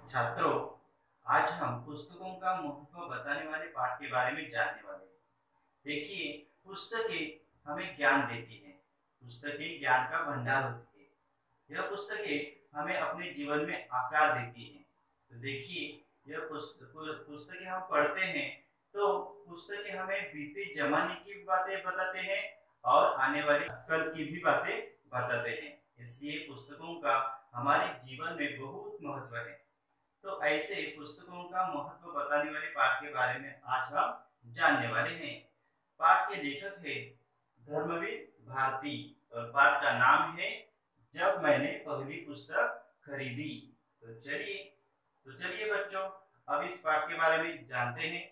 छात्रों, आज हम पुस्तकों का महत्व बताने वाले पाठ के बारे में जानने वाले हैं। देखिए, पुस्तकें हमें ज्ञान देती हैं। पुस्तकें ज्ञान का भंडार होती है। यह पुस्तकें हमें अपने जीवन में आकार देती हैं। तो देखिए, यह पुस्तकें हम पढ़ते हैं, तो पुस्तकें हमें बीते जमाने की बातें बताते हैं और आने वाले कल की भी बातें बताते हैं। इसलिए पुस्तकों का हमारे जीवन में बहुत महत्व है। तो ऐसे पुस्तकों का महत्व बताने वाले पाठ के बारे में आज हम जानने वाले हैं। पाठ के लेखक है धर्मवीर भारती और पाठ का नाम है जब मैंने पहली पुस्तक खरीदी। तो चलिए बच्चों, अब इस पाठ के बारे में जानते हैं।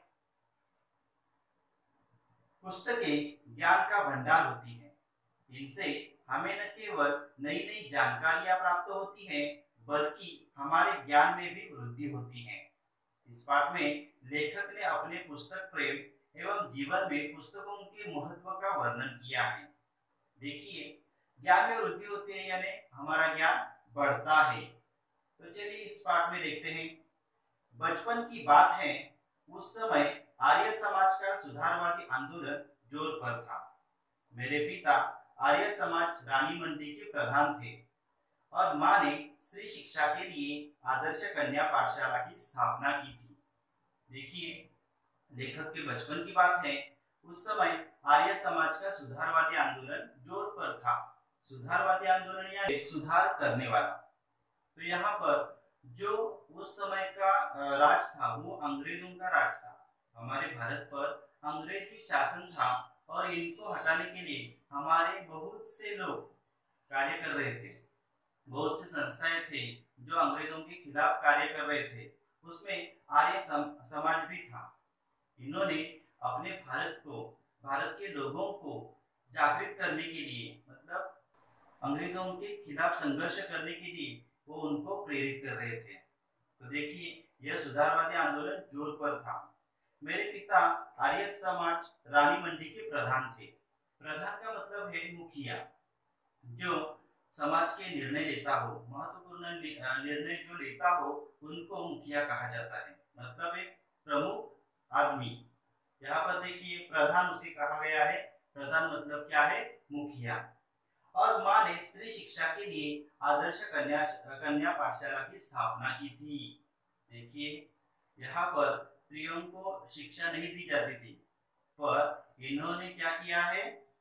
पुस्तकें ज्ञान का भंडार होती हैं। इनसे हमें न केवल नई नई जानकारियां प्राप्त होती हैं, बल्कि हमारे ज्ञान में भी वृद्धि होती है। इस पाठ में लेखक ने अपने पुस्तक प्रेम एवं जीवन में पुस्तकों के महत्व का वर्णन किया है। देखिए, ज्ञान में वृद्धि होती है यानी हमारा ज्ञान बढ़ता है। तो चलिए इस पाठ में देखते हैं। बचपन की बात है, उस समय आर्य समाज का सुधारवादी आंदोलन जोर पर था। मेरे पिता आर्य समाज रानी मंडी के प्रधान थे और माँ ने स्त्री शिक्षा के लिए आदर्श कन्या पाठशाला की स्थापना की थी। देखिए, लेखक के बचपन की बात है, उस समय आर्य समाज का सुधारवादी आंदोलन जोर पर था। सुधारवादी आंदोलन या सुधार करने वाला। तो यहाँ पर जो उस समय का राज था वो अंग्रेजों का राज था। हमारे भारत पर अंग्रेजी शासन था और इनको हटाने के लिए हमारे बहुत से लोग कार्य कर रहे थे। बहुत सी संस्थाएं थे जो अंग्रेजों के खिलाफ कार्य कर रहे थे। उसमें आर्य समाज भी था। इन्होंने अपने भारत के लोगों को जागृत करने के लिए, मतलब अंग्रेजों के खिलाफ संघर्ष करने के लिए वो उनको प्रेरित कर रहे थे। तो देखिए, यह सुधारवादी आंदोलन जोर पर था। मेरे पिता आर्य समाज रानी मंडी के प्रधान थे। प्रधान का मतलब है मुखिया, जो समाज के निर्णय लेता हो, महत्वपूर्ण निर्णय जो लेता हो उनको मुखिया कहा जाता है। मतलब एक प्रमुख आदमी। यहाँ पर देखिए, प्रधान उसे कहा गया है। प्रधान मतलब क्या है? मुखिया। और माँ ने स्त्री शिक्षा के लिए आदर्श कन्या कन्या पाठशाला की स्थापना की थी। देखिए, यहाँ पर स्त्रियों को शिक्षा नहीं दी जाती थी, पर इन्होंने क्या किया है?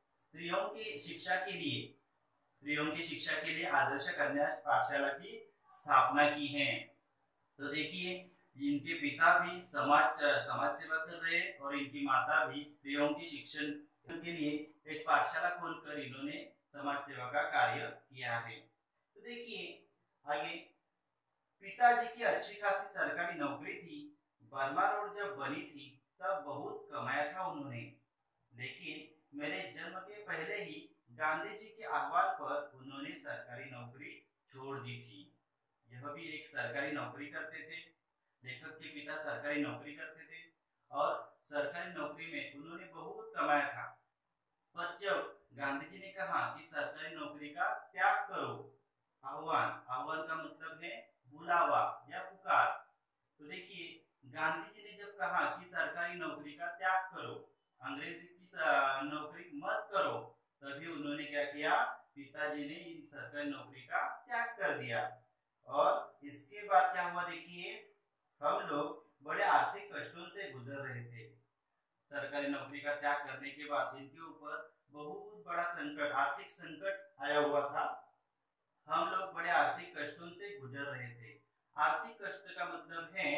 स्त्रियों की शिक्षा के लिए आदर्श कन्या पाठशाला की स्थापना की है। तो देखिए, इनके पिता भी समाज सेवा कर रहे और इनकी माता भी स्त्रियों की शिक्षण के लिए एक पाठशाला खोलकर इन्होंने समाज सेवा का कार्य किया है। तो देखिए आगे, पिताजी की अच्छी खासी सरकारी नौकरी थी। बर्मा रोड जब बनी थी तब बहुत कमाया था उन्होंने, लेकिन मेरे जन्म के पहले ही गांधी जी के आह्वान पर उन्होंने सरकारी नौकरी छोड़ दी थी। यह भी एक सरकारी नौकरी करते थे। लेखक के पिता सरकारी नौकरी करते थे और सरकारी नौकरी में उन्होंने बहुत कमाया था। पर जब गांधी जी ने कहा कि सरकारी नौकरी का त्याग करो, आह्वान का मतलब है बुलावा या पुकार। तो देखिए, गांधी जी ने जब कहा कि सरकारी नौकरी का त्याग करो, अंग्रेजी की नौकरी मत करो, तभी उन्होंने क्या किया? पिताजी ने इन सरकारी नौकरी का त्याग कर दिया। और इसके बाद क्या हुआ? देखिए, हम लोग बड़े आर्थिक कष्टों से गुजर रहे थे। सरकारी नौकरी का त्याग करने के बाद इनके ऊपर बहुत बड़ा संकट, आर्थिक संकट आया हुआ था। हम लोग बड़े आर्थिक कष्टों से गुजर रहे थे। आर्थिक कष्ट का मतलब है,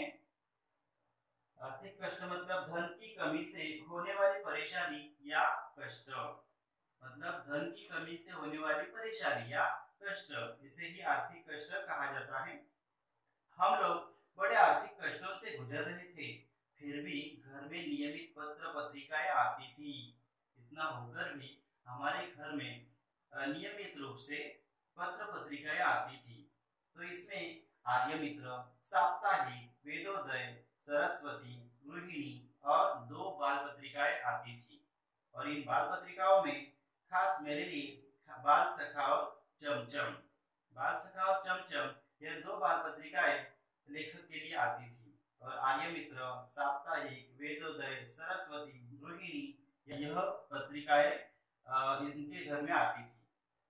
आर्थिक कष्ट मतलब धन की कमी से होने वाली परेशानी या कष्ट। मतलब धन की कमी से होने वाली परेशानी या कष्ट, इसे ही आर्थिक कष्ट कहा जाता है। हम लोग बड़े आर्थिक कष्टों से गुजर रहे थे, फिर भी घर में नियमित पत्र पत्रिकाएं आती थी। इतना होकर भी हमारे घर में नियमित रूप से पत्र पत्रिकाएं आती थी। तो इसमें आर्य मित्र, साप्ताहिक, वेदोदय, सरस्वती, गृहिणी और दो बाल पत्रिकाएं आती थी। और इन बाल पत्रिकाओं में खास मेरे लिए बाल सखा और चमचम, बाल सखा और चमचम, यह दो बाल पत्रिकाएं लेखक के लिए आती थी। और आर्यमित्र, साप्ताहिक, वेदोदय, सरस्वती, गृहिणी, यह पत्रिकाएं इनके घर में आती थी।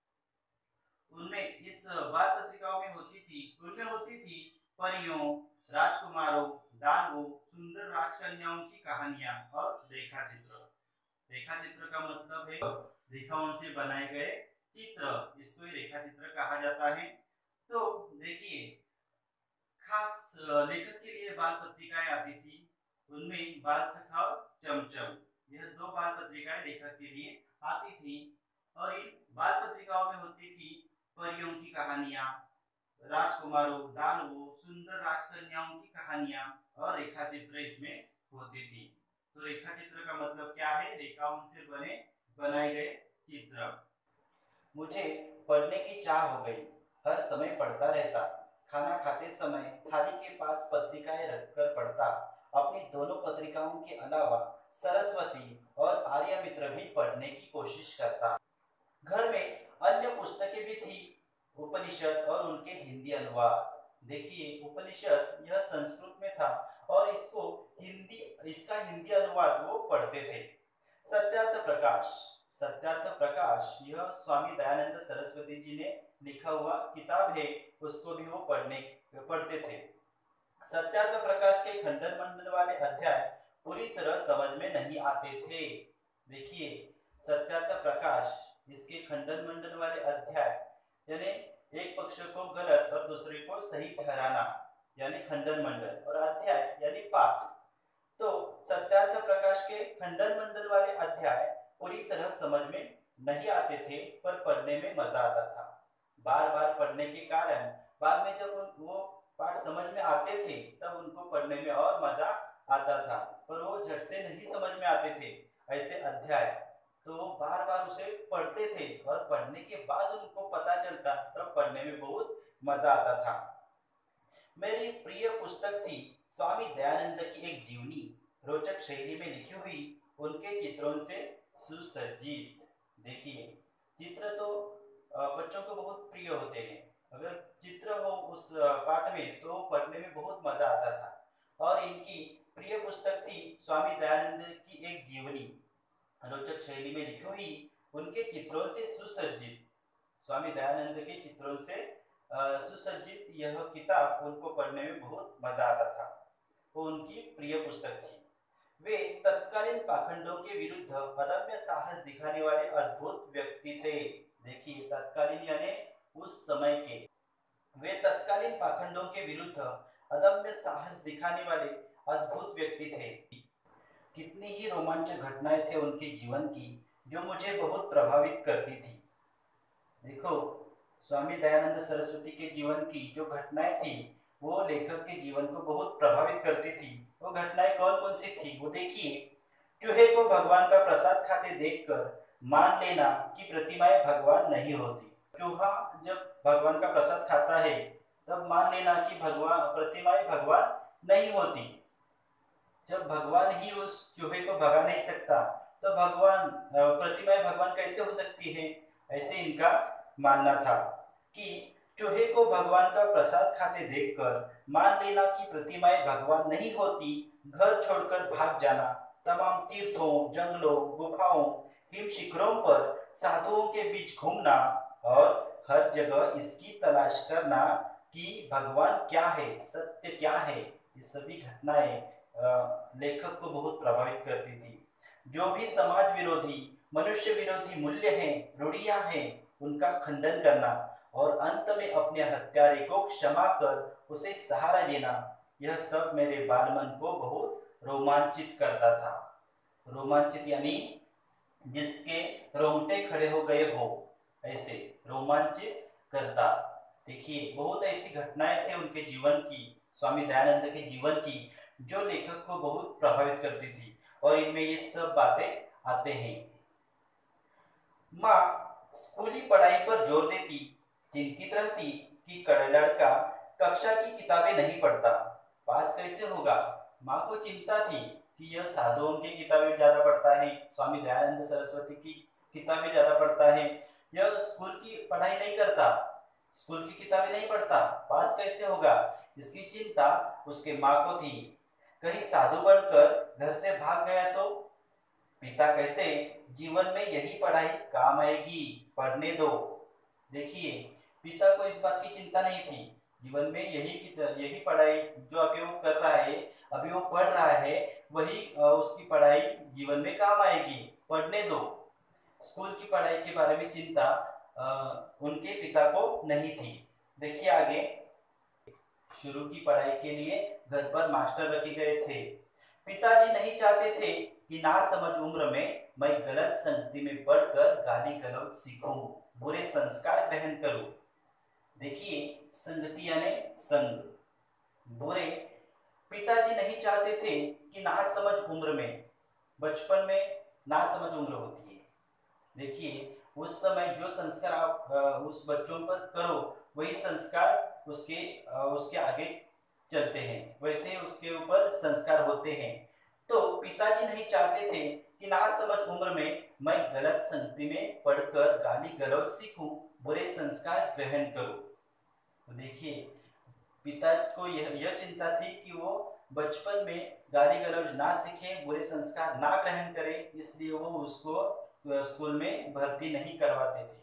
उनमें इस बाल पत्रिकाओं में उनमें होती थी परियों, राजकुमारों, दानवों, सुंदर राजकन्याओं की कहानियां और रेखा चित्र। रेखा चित्र का मतलब है रेखाओं से बनाए गए चित्र, इसको ही रेखा चित्र कहा जाता है। तो देखिए, खास लेखक के लिए बाल पत्रिकाएं आती थी। उनमें बाल सखा और चमचम, यह दो बाल पत्रिकाएं लेखक के लिए आती थी। और इन बाल पत्रिकाओं में होती थी परियों की कहानियां, राजकुमारों, दानवों, सुंदर राजकन्याओं की कहानियां और रेखा चित्र इसमें होती थी। तो रेखा चित्र का मतलब क्या है? रेखाओं से बनाए गए चित्र। मुझे पढ़ने की चाह हो गई, हर समय पढ़ता रहता। खाना खाते समय थाली के पास पत्रिकाएं रखकर पढ़ता। अपनी दोनों पत्रिकाओं के अलावा सरस्वती और आर्यमित्र भी पढ़ने की कोशिश करता। घर में अन्य पुस्तकें भी थी, उपनिषद और उनके हिंदी अनुवाद। देखिए, उपनिषद यह संस्कृत में था और इसका हिंदी अनुवाद वो पढ़ते थे। सत्यार्थ प्रकाश, सत्यार्थ प्रकाश यह स्वामी दयानंद सरस्वती जी ने लिखा हुआ किताब है, उसको भी वो पढ़ते थे। सत्यार्थ प्रकाश के खंडन मंडन वाले अध्याय पूरी तरह समझ में नहीं आते थे। देखिए, सत्यार्थ प्रकाश, इसके खंडन मंडन वाले अध्याय यानी एक पक्ष को गलत और दूसरे को सही ठहराना यानी खंडन मंडन, और अध्याय यानी पाठ। तो सत्यार्थ प्रकाश के खंडन मंडन वाले अध्याय पूरी तरह समझ में नहीं आते थे, पर पढ़ने में मजा आता था। बार बार पढ़ने के कारण बाद में जब वो पाठ समझ में आते थे तब उनको पढ़ने में और मजा आता था, पर वो झट से नहीं समझ में आते थे ऐसे अध्याय। तो बार बार उसे पढ़ते थे और पढ़ने के बाद उनको पता चलता, तब पढ़ने में बहुत मजा आता था। मेरी प्रिय पुस्तक थी स्वामी दयानंद की एक जीवनी, रोचक शैली में लिखी हुई, उनके चित्रों से सुसज्जित। देखिए, चित्र तो बच्चों को बहुत प्रिय होते हैं। अगर चित्र हो उस पाठ में तो पढ़ने में बहुत मजा आता था। और इनकी प्रिय पुस्तक थी स्वामी दयानंद की एक जीवनी, रोचक शैली में लिखी हुई, उनके चित्रों से सुसज्जित। स्वामी दयानंद के चित्रों से सुसज्जित यह किताब उनको पढ़ने में बहुत मजा आता था। वो उनकी प्रिय पुस्तक थी। वे तत्कालीन पाखंडों के विरुद्ध अदम्य साहस दिखाने वाले अद्भुत व्यक्ति थे। देखिए, तत्कालीन यानी उस समय के, वे तत्कालीन पाखंडों के विरुद्ध अदम्य साहस दिखाने वाले अद्भुत व्यक्ति थे। कितनी ही रोमांचक घटनाएं थे उनके जीवन की जो मुझे बहुत प्रभावित करती थी। देखो, स्वामी दयानंद सरस्वती के जीवन की जो घटनाएं थी वो लेखक के जीवन को बहुत प्रभावित करती थी। वो घटनाएं कौन कौन सी थी वो देखिए। चूहे को भगवान का प्रसाद खाते देखकर मान लेना कि प्रतिमाएं भगवान नहीं होती। चूहा जब भगवान का प्रसाद खाता है तब मान लेना कि भगवान प्रतिमाएं भगवान नहीं होती। जब भगवान ही उस चूहे को भगा नहीं सकता तो प्रतिमाएं भगवान कैसे हो सकती है? ऐसे इनका मानना था कि चूहे को भगवान का प्रसाद खाते देखकर मान लेना कि प्रतिमाएं भगवान नहीं होती, घर छोड़कर भाग जाना, तमाम तीर्थों, जंगलों, गुफाओं, हिम शिखरों पर साधुओं के बीच घूमना और हर जगह इसकी तलाश करना कि भगवान क्या है, सत्य क्या है। ये सभी घटनाएं लेखक को बहुत प्रभावित करती थी। जो भी समाज विरोधी, मनुष्य विरोधी मूल्य हैं, रूढ़ियां हैं, उनका खंडन करना और अंत में अपने हत्यारे को क्षमा कर उसे सहारा देना, यह सब मेरे बालमन को बहुत रोमांचित करता था। रोमांचित यानी जिसके रोंगटे खड़े हो गए हो, ऐसे रोमांचित करता। देखिए, बहुत ऐसी घटनाएं थे उनके जीवन की, स्वामी दयानंद के जीवन की, जो लेखक को बहुत प्रभावित करती थी और इनमें ये सब बातें आते हैं। माँ स्कूली पढ़ाई पर जोर देती, चिंतित रहती कि लड़का कक्षा की किताबें नहीं पढ़ता, पास कैसे होगा। माँ को चिंता थी कि यह साधुओं की किताबें ज्यादा पढ़ता है, स्वामी दयानंद सरस्वती की किताबें ज्यादा पढ़ता है, यह स्कूल की पढ़ाई नहीं करता, स्कूल की किताबें नहीं पढ़ता, पास कैसे होगा। इसकी चिंता उसके माँ को थी। कहीं साधु बनकर घर से भाग गया तो? पिता कहते, जीवन में यही पढ़ाई काम आएगी, पढ़ने दो। देखिए, पिता को इस बात की चिंता नहीं थी। जीवन में यही पढ़ाई जो अभी वो कर रहा है, अभी वो पढ़ रहा है, वही उसकी पढ़ाई जीवन में काम आएगी, पढ़ने दो। स्कूल की पढ़ाई के बारे में चिंता उनके पिता को नहीं थी। देखिए आगे, शुरू की पढ़ाई के लिए घर पर मास्टर रखे गए थे। पिताजी नहीं चाहते थे कि नासमझ उम्र में मैं गलत संगति में पढ़कर गाली गलौज सीखूं, बुरे संस्कार ग्रहण करूं। देखिए, संगति यानी संग, बुरे। पिताजी नहीं चाहते थे कि नासमझ उम्र में, बचपन में नासमझ उम्र होती है। देखिए, उस समय जो संस्कार आप उस बच्चों पर करो, वही संस्कार उसके आगे चलते हैं, वैसे उसके ऊपर संस्कार होते हैं। तो पिताजी नहीं चाहते थे कि नासमझ उम्र में मैं गलत संगति में पढ़कर गाली गलौज सीखूं, बुरे संस्कार ग्रहण करूं। तो देखिए, पिता को यह चिंता थी कि वो बचपन में गाली गलौज ना सीखे, बुरे संस्कार ना ग्रहण करे, इसलिए वो उसको स्कूल में भर्ती नहीं करवाते थे।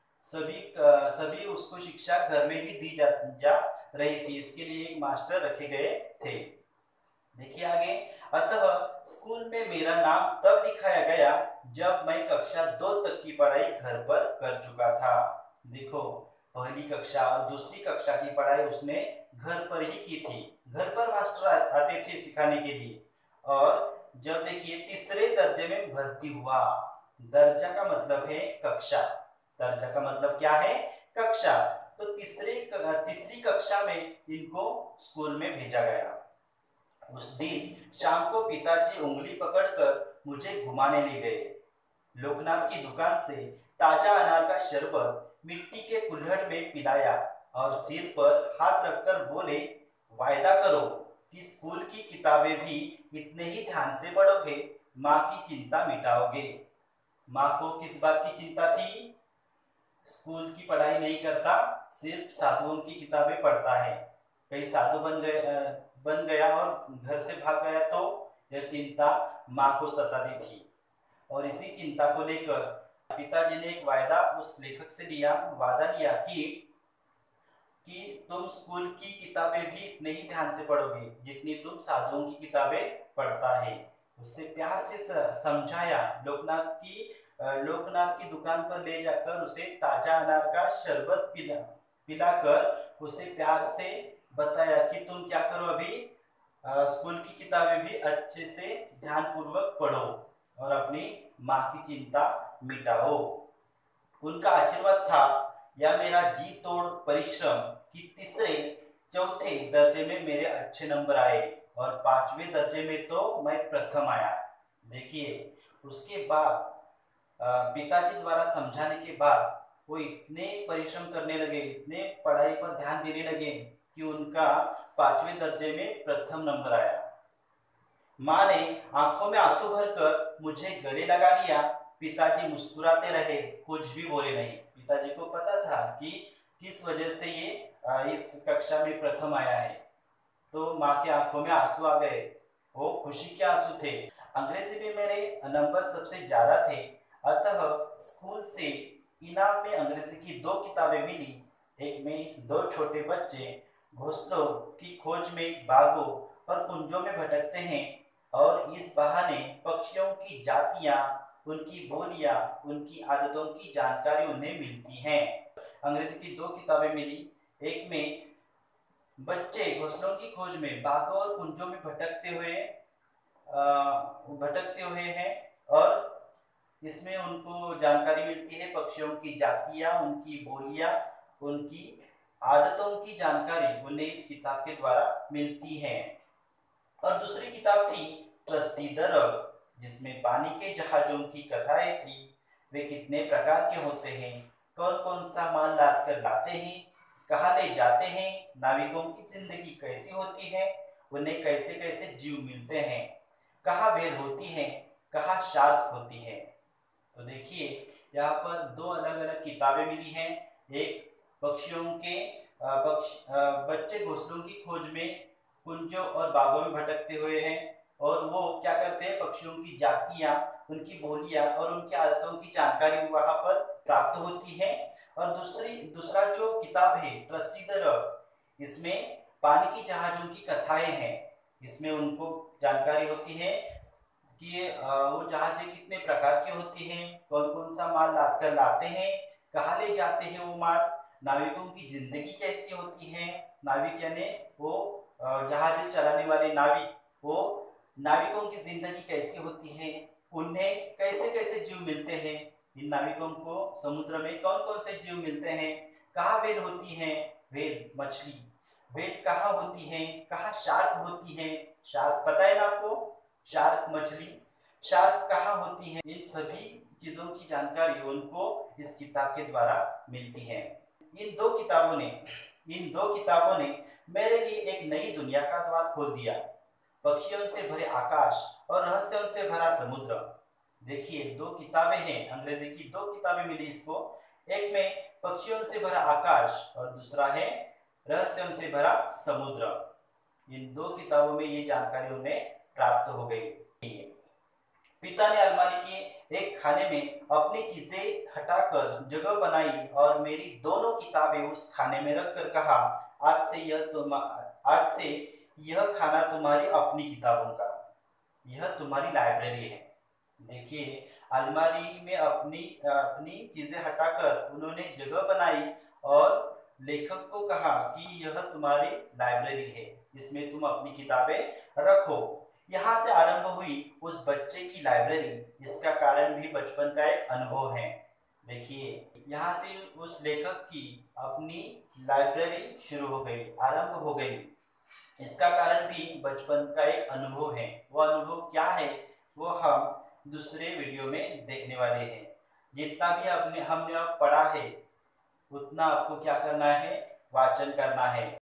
सभी उसको शिक्षा घर में ही दी जा रही थी, इसके लिए एक मास्टर रखे गए थे। देखिए आगे, अतः स्कूल में मेरा नाम तब लिखाया गया जब मैं कक्षा 2 तक की पढ़ाई घर पर कर चुका था। देखो, पहली कक्षा और दूसरी कक्षा की पढ़ाई उसने घर पर ही की थी। घर पर मास्टर आते थे सिखाने के लिए। और जब देखिए तीसरे दर्जे में भर्ती हुआ, दर्जा का मतलब है कक्षा, दर्जा का मतलब क्या है? कक्षा। तो तीसरी कक्षा में इनको स्कूल में भेजा गया। उस दिन शाम को पिताजी उंगली पकड़कर मुझे घुमाने ले गए। लोकनाथ की दुकान से ताजा अनार का शरबत मिट्टी के कुल्हड़ में पिलाया और सिर पर हाथ रखकर बोले, वायदा करो कि स्कूल की किताबें भी इतने ही ध्यान से पढ़ोगे, माँ की चिंता मिटाओगे। माँ को किस बात की चिंता थी? स्कूल की पढ़ाई नहीं करता, सिर्फ साधुओं की किताबें पढ़ता है। कहीं साधु बन गया और घर से भाग गया तो यह चिंता माँ को सताती थी। और इसी चिंता को लेकर पिताजी ने एक वायदा उस लेखक से वादा लिया कि तुम स्कूल की किताबें भी इतने ही ध्यान से पढ़ोगे जितनी तुम साधुओं की किताबें पढ़ता है। उससे प्यार से समझाया। लोकनाथ की दुकान पर ले जाकर उसे ताजा अनार का शरबत पिलाकर उसे प्यार से बताया कि तुम क्या करो, अभी स्कूल की किताबें भी अच्छे से ध्यानपूर्वक पढ़ो और अपनी माँ की चिंता मिटाओ। उनका आशीर्वाद था या मेरा जी तोड़ परिश्रम कि तीसरे चौथे दर्जे में मेरे अच्छे नंबर आए और 5वें दर्जे में तो मैं प्रथम आया। देखिए, उसके बाद पिताजी द्वारा समझाने के बाद वो इतने परिश्रम करने लगे, इतने पढ़ाई पर ध्यान देने लगे कि उनका 5वें दर्जे में प्रथम नंबर आया। माँ ने आंखों में आंसू भरकर मुझे गले लगा लिया। पिताजी मुस्कुराते रहे, कुछ भी बोले नहीं। पिताजी को पता था कि किस वजह से ये इस कक्षा में प्रथम आया है। तो माँ की आंखों में आंसू आ गए, वो खुशी के आंसू थे। अंग्रेजी में मेरे नंबर सबसे ज्यादा थे, अतः स्कूल से इनाम में अंग्रेजी की 2 किताबें मिली। एक में 2 छोटे बच्चे घोंसलों की खोज में बागों और कुंजों में भटकते हैं और इस बहाने पक्षियों की जातियां, उनकी बोलियां, उनकी आदतों की जानकारी उन्हें मिलती है। अंग्रेजी की 2 किताबें मिली। एक में बच्चे घोंसलों की खोज में बागों और कुंजों में भटकते हुए हैं और इसमें उनको जानकारी मिलती है पक्षियों की जातियां, उनकी बोलियां, उनकी आदतों की जानकारी उन्हें इस किताब के द्वारा मिलती है। और दूसरी किताब थी ट्रस्टी द रग, जिसमें पानी के जहाजों की कथाएं थी। वे कितने प्रकार के होते हैं, कौन कौन सा माल लाद कर लाते हैं, कहाँ ले जाते हैं, नाविकों की जिंदगी कैसी होती है, उन्हें कैसे कैसे जीव मिलते हैं, कहाँ व्हेल होती है, कहाँ शार्क होती है। तो देखिए, यहाँ पर 2 अलग अलग किताबें मिली हैं। एक पक्षियों के बच्चे घोंसलों की खोज में कुंजों और बागों में भटकते हुए हैं और वो क्या करते हैं, पक्षियों की जातियां, उनकी बोलियां और उनकी आदतों की जानकारी वहां पर प्राप्त होती है। और दूसरा जो किताब है ट्रस्टी द रॉक, इसमें पानी की जहाजों की कथाएं हैं। इसमें उनको जानकारी होती है कि वो जहाजें कितने प्रकार की होती हैं, कौन कौन सा माल लाद कर लाते हैं, कहाँ ले जाते हैं वो माल, नाविकों की जिंदगी कैसी होती है। नाविक यानी वो जहाज चलाने वाले नाविक, वो नाविकों की जिंदगी कैसी होती है, उन्हें कैसे कैसे जीव मिलते हैं, इन नाविकों को समुद्र में कौन कौन से जीव मिलते हैं, कहाँ वेल होती है, वेल मछली, वेल कहाँ होती है, कहाँ शार्क होती है, शार्क पता है ना आपको, शार्क मछली, शार्क कहाँ होती है, इन सभी चीजों की जानकारी उनको इस किताब के द्वारा मिलती है। इन दो किताबों ने मेरे लिए एक नई दुनिया का द्वार खोल दिया। पक्षियों से भरे आकाश और रहस्यों से भरा समुद्र। देखिए, दो किताबें हैं, अंग्रेजी की दो किताबें मिली इसको। एक में पक्षियों से भरा आकाश और दूसरा है रहस्यों से भरा समुद्र। इन दो किताबों में ये जानकारी उन्हें प्राप्त हो गई। पिता ने अलमारी के एक खाने में अपनी चीजें हटाकर जगह बनाई और मेरी दोनों किताबें उस खाने में रखकर कहा, आज से यह खाना तुम्हारी अपनी किताबों का, यह तुम्हारी लाइब्रेरी है। देखिए, अलमारी में अपनी अपनी चीजें हटाकर उन्होंने जगह बनाई और लेखक को कहा कि यह तुम्हारी लाइब्रेरी है, इसमें तुम अपनी किताबें रखो। यहाँ से आरंभ हुई उस बच्चे की लाइब्रेरी। इसका कारण भी बचपन का एक अनुभव है। देखिए, यहाँ से उस लेखक की अपनी लाइब्रेरी शुरू हो गई, आरंभ हो गई। इसका कारण भी बचपन का एक अनुभव है। वो अनुभव क्या है, वो हम दूसरे वीडियो में देखने वाले हैं। जितना भी हमने अब पढ़ा है, उतना आपको क्या करना है, वाचन करना है।